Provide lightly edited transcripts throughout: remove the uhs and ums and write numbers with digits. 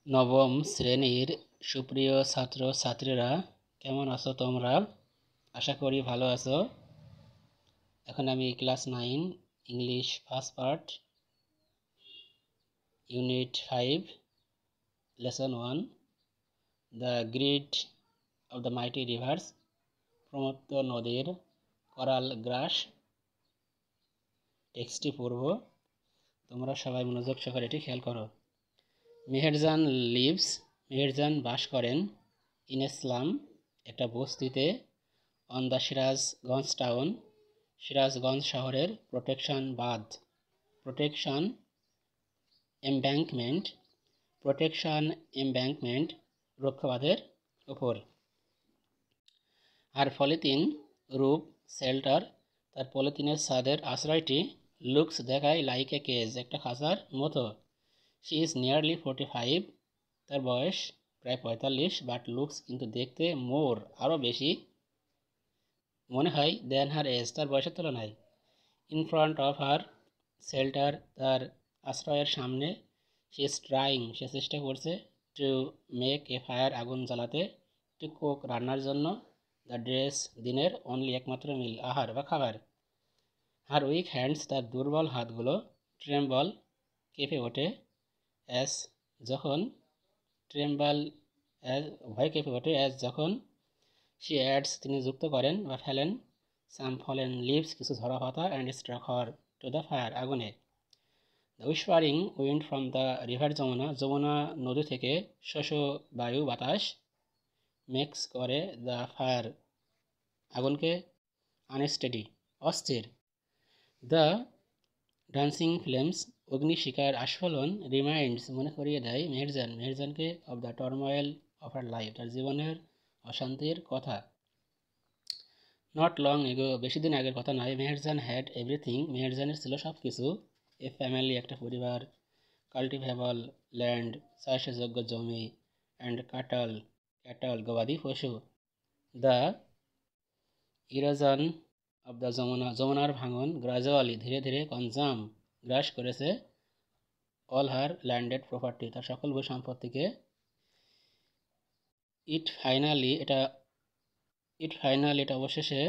নবম শ্রেণীর সুপ্রিয় ছাত্র ছাত্রীরা কেমন আছো তোমরা? আশা করি ভালো আছো। এখন আমি class 9 English first part unit 5 lesson 1 the greed of the mighty rivers প্রমত্ত নদীর করাল গ্রাস টেক্সটটি পড়ব। তোমরা সবাই মনোযোগ সহকারে এটি খেয়াল করো। মেহেরজান লিভস, মেহেরজান বাস করেন, ইন এ স্লাম একটা বস্তিতে, on the Sirajganj town Sirajganj শহরের প্রোটেকশন বাঁধ প্রোটেকশন এমব্যাঙ্কমেন্ট রক্ষবাঁধের উপর। আর পলিথিন রূপ শেল্টার তার পলিথিনের ছাদের আশ্রয়টি, লুকস দেখায় লাইক এ কেজ একটা খাঁচার মতো। শি ইজ নিয়ারলি 45 তার বয়স প্রায় 45, বাট লুকস কিন্তু দেখতে মোর আরও বেশি মনে হয় দেন হার এজ তার বয়সের তুলনায়। In front of her shelter তার আশ্রয়ের সামনে, শি ইজ ট্রাইং সে চেষ্টা করছে, টু মেক এ ফায়ার আগুন জ্বালাতে, টু কুক রান্নার জন্য, দ্য ড্রেস দিনের অনলি একমাত্র মিল আহার বা খাবার। হার উইক হ্যান্ডস তার দুর্বল হাতগুলো, ট্রেম্বল কেঁপে ওঠে, অ্যাজ যখন ট্রেম্বল ভয় কেঁপে ওঠে, অ্যাজ যখন শি অ্যাডস তিনি যুক্ত করেন বা ফেলেন, সাম ফলেন লিভস কিছু ঝরা পাতা, and struck her to the fire আগুনে। The whispering wind from the river Jamuna Jamuna নদী থেকে শোষ বায়ু বাতাস, মেক্স করে দ্য ফায়ার আগুনকে আনস্টেডি অস্থির। দ্য ডান্সিং ফ্লেমস অগ্নি শিকার আস্ফালন, রিমাইন্ডস মনে করিয়ে দেয় মেহেরজানকে of the turmoil of her life তার জীবনের অশান্তির কথা। নট লং এগো বেশি দিন আগের কথা নয়, মেহেরজান হ্যাড এভরিথিং মেহেরজানের ছিল সব কিছু, এ ফ্যামিলি একটা পরিবার, কাল্টিভেবল ল্যান্ড চাষযোগ্য জমি, অ্যান্ড ক্যাটল গবাদি পশু। দ্য ইরোজন অব দ্য যমুনার ভাঙন, গ্রাজুয়ালি ধীরে ধীরে, কনজাম গ্রাস করেছে, অল হার ল্যান্ডেড প্রপার্টি তার সকল ভূ সম্পত্তিকে। ইট ফাইনালি এটা অবশেষে,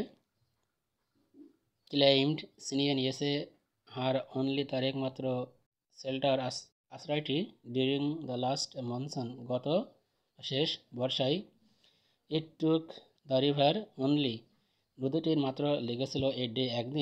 ক্লেইমড ছিনিয়ে নিয়েছে, হার অনলি তার একমাত্র শেল্টার আশ্রয়টি, ডিউরিং দ্য লাস্ট মনসুন গত শেষ বর্ষায়। It took the river only নদীটির মাত্র লেগেছিল এ ডে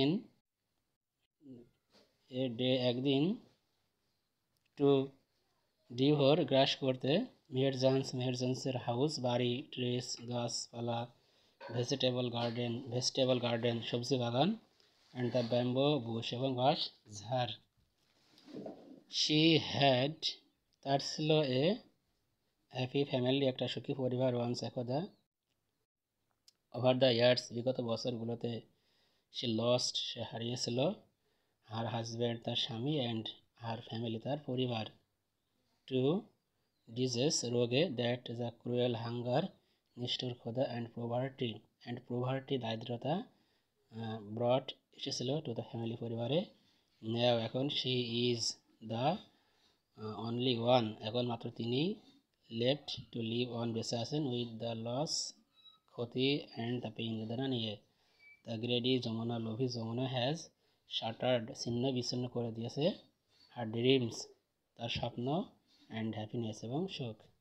একদিন, টু ডিভোর গ্রাস করতে, মেহেরজান্সের হাউস বাড়ি, ট্রিস গাছপালা, ভেজিটেবল গার্ডেন সবজি বাগান, অ্যান্ড দ্য ব্যাম্বো বুশ এবং বাঁশ ঝাড়। শি হ্যাড তার ছিল এ হ্যাপি ফ্যামিলি একটা সুখী পরিবার, ওয়ান্স একদা, ওভার দ্য ইয়ার্স বিগত বছরগুলোতে, সে হারিয়েছিল, হার হাজব্যান্ড তার স্বামী, অ্যান্ড হার ফ্যামিলি তার পরিবার, টু ডিজিজ রোগে, দ্যাট দ্য ক্রুয়েল হাঙ্গার নিষ্ঠুর ক্ষুধা, অ্যান্ড প্রভার্টি দারিদ্রতা, ব্রট এসেছিল টু দ্য ফ্যামিলি পরিবারে। নাও এখন, she is the only one এখন মাত্র তিনি, লেফট টু লিভ অন বেঁচে আছেন, উইথ দ্য লস ক্ষতি, অ্যান্ড দ্য পেইন বেদনা নিয়ে। দ্য গ্রেডি যমুনা লোভী যমুনা হ্যাজ শাটার্ড ছিন্ন বিচ্ছিন্ন করে দিয়েছে, হার ড্রিমস তার স্বপ্ন, অ্যান্ড হ্যাপিনেস এবং সুখ।